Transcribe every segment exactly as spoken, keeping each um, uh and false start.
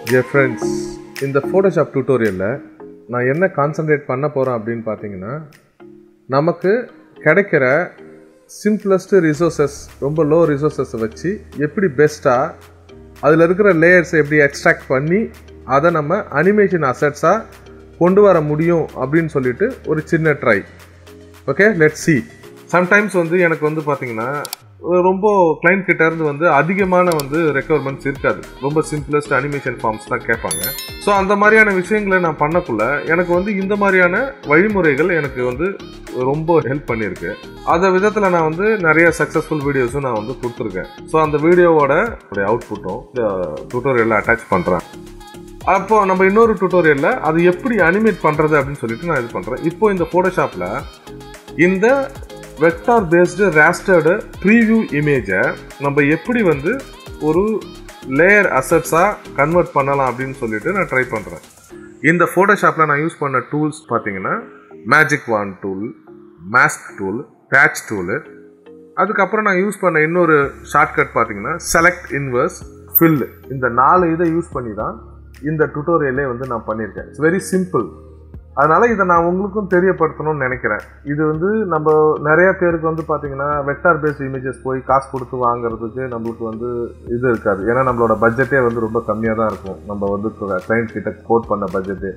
Dear friends, in the Photoshop tutorial நான் என்ன concentrate பண்ண போறேன் அப்படினு பாத்தீங்கன்னா நமக்கு கிடைக்கிற simplest resources ரொம்ப low resources வச்சு எப்படி பெஸ்டா அதுல இருக்கிற லேயர்ஸ் எப்படி எக்ஸ்ட்ராக்ட் பண்ணி அத நம்ம அனிமேஷன் அசெட்ஸா கொண்டு வர முடியும் அப்படினு சொல்லிட்டு ஒரு சின்ன try. Okay, let's see. sometimes வந்து எனக்கு வந்து பாத்தீங்கன்னா ரொம்ப கிளையன்ட் கிட்ட இருந்து வந்து அதிகமான வந்து ரெக்வயர்மெண்ட்ஸ் இருக்காது. ரொம்ப சிம்பிளஸ்ட் அனிமேஷன் ஃபார்ம்ஸ் தான் கேட்பாங்க. ஸோ அந்த மாதிரியான விஷயங்களை நான் பண்ணக்குள்ள எனக்கு வந்து இந்த மாதிரியான வழிமுறைகள் எனக்கு வந்து ரொம்ப ஹெல்ப் பண்ணியிருக்கு. அந்த விதத்தில் நான் வந்து நிறைய சக்ஸஸ்ஃபுல் வீடியோஸும் நான் வந்து கொடுத்துருக்கேன். ஸோ அந்த வீடியோவோட அவுட்புட்டும் இந்த டுட்டோரியலில் அட்டாச் பண்ணுறேன். அப்போ நம்ம இன்னொரு டுட்டோரியலில் அது எப்படி அனிமேட் பண்ணுறது அப்படின்னு சொல்லிட்டு நான் இது பண்ணுறேன். இப்போ இந்த ஃபோட்டோஷாப்பில் இந்த வெக்டார் பேஸ்டு ராஸ்டர்டு ப்ரீவியூ இமேஜை நம்ம எப்படி வந்து ஒரு லேயர் அசெட்ஸாக கன்வெர்ட் பண்ணலாம் அப்படின்னு சொல்லிட்டு நான் ட்ரை பண்ணுறேன். இந்த ஃபோட்டோஷாப்பில் நான் யூஸ் பண்ண டூல்ஸ் பார்த்தீங்கன்னா magic wand tool, mask tool, patch tool, அதுக்கப்புறம் நான் யூஸ் பண்ண இன்னொரு ஷார்ட்கட் பார்த்தீங்கன்னா செலக்ட் இன்வர்ஸ் ஃபில். இந்த நாலு இதை யூஸ் பண்ணி தான் இந்த டுட்டோரியலே வந்து நான் பண்ணியிருக்கேன். It's very simple. அதனால இதை நான் உங்களுக்கும் தெரியப்படுத்தணும்னு நினைக்கிறேன். இது வந்து நம்ம நிறைய பேருக்கு வந்து பார்த்தீங்கன்னா வெக்டார் பேஸ்ட் இமேஜஸ் போய் காசு கொடுத்து வாங்குறதுக்கு நம்மளுக்கு வந்து இது இருக்காது. ஏன்னா நம்மளோட பட்ஜெட்டே வந்து ரொம்ப கம்மியாக தான் இருக்கும். நம்ம வந்து கிளைண்ட் கிட்ட கோட் பண்ண பட்ஜெட்டு.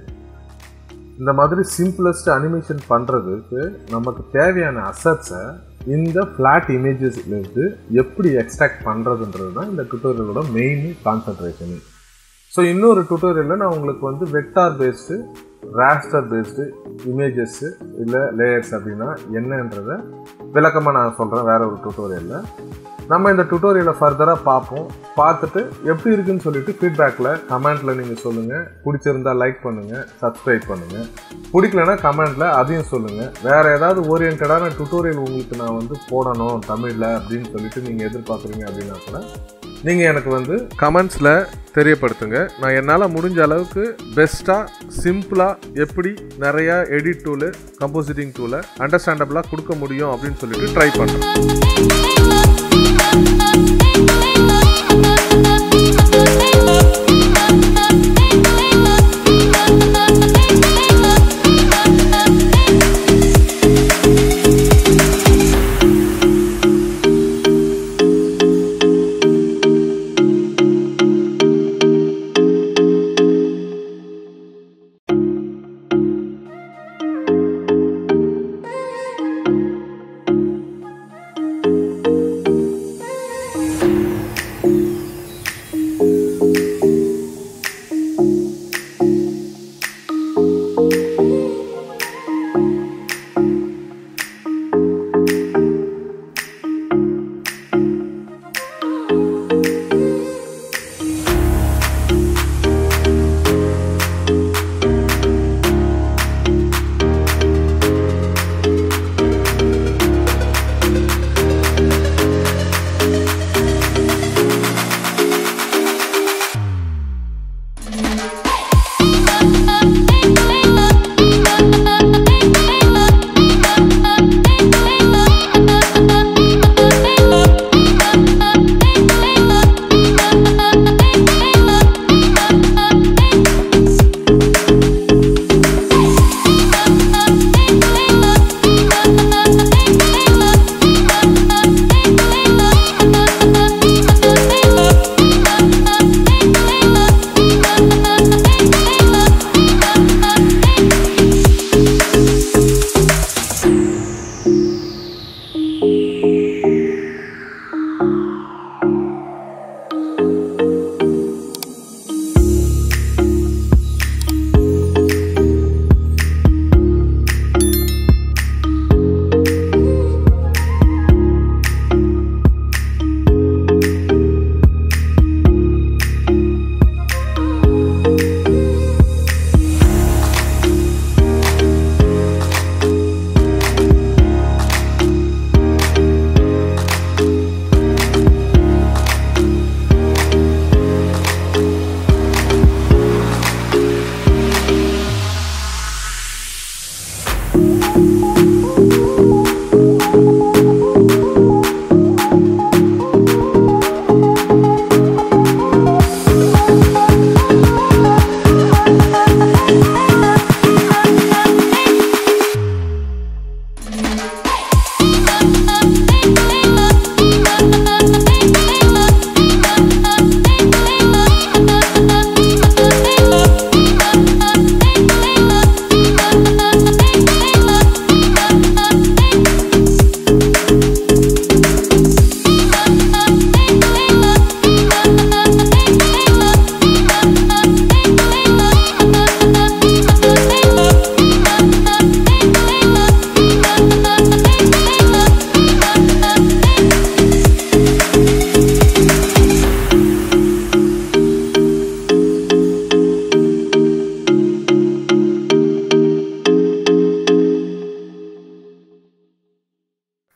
இந்த மாதிரி சிம்பிளஸ்ட் அனிமேஷன் பண்ணுறதுக்கு நமக்கு தேவையான அசட்ஸை இந்த ஃப்ளாட் இமேஜஸ்லேருந்து எப்படி எக்ஸ்ட்ராக்ட் பண்ணுறதுன்றது தான் இந்த டுட்டோரியலோட மெயின் கான்சன்ட்ரேஷன். ஸோ இன்னொரு டுட்டோரியலில் நான் உங்களுக்கு வந்து vector based raster based images இல்லை லேயர்ஸ் அப்படின்னா என்னன்றதை விளக்கமாக நான் சொல்கிறேன் வேறு ஒரு டுட்டோரியலில். நம்ம இந்த டுட்டோரியலை ஃபர்தராக பார்ப்போம். பார்த்துட்டு எப்படி இருக்குன்னு சொல்லிட்டு ஃபீட்பேக்கில் கமெண்ட்டில் நீங்கள் சொல்லுங்கள். பிடிச்சிருந்தா லைக் பண்ணுங்கள், சப்ஸ்கிரைப் பண்ணுங்கள். பிடிக்கலன்னா கமெண்ட்டில் அதையும் சொல்லுங்கள். வேறு ஏதாவது ஓரியன்டான டுட்டோரியல் உங்களுக்கு நான் வந்து போடணும் தமிழில் அப்படின்னு சொல்லிட்டு நீங்கள் எதிர்பார்க்குறீங்க அப்படின்னா கூட நீங்கள் எனக்கு வந்து கமெண்ட்ஸில் தெரியப்படுத்துங்க. நான் என்னால் முடிஞ்ச அளவுக்கு பெஸ்ட்டாக சிம்பிளாக எப்படி நிறையா எடிட் டூலு, கம்போசிட்டிங் டூலை அண்டர்ஸ்டாண்டபிளாக கொடுக்க முடியும் அப்படின்னு சொல்லிட்டு ட்ரை பண்ணுறேன்.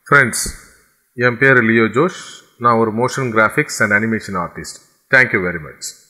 ஃப்ரெண்ட்ஸ், என் பேர் லியோ ஜோஷ். நான் ஒரு motion graphics and animation artist. Thank you very much.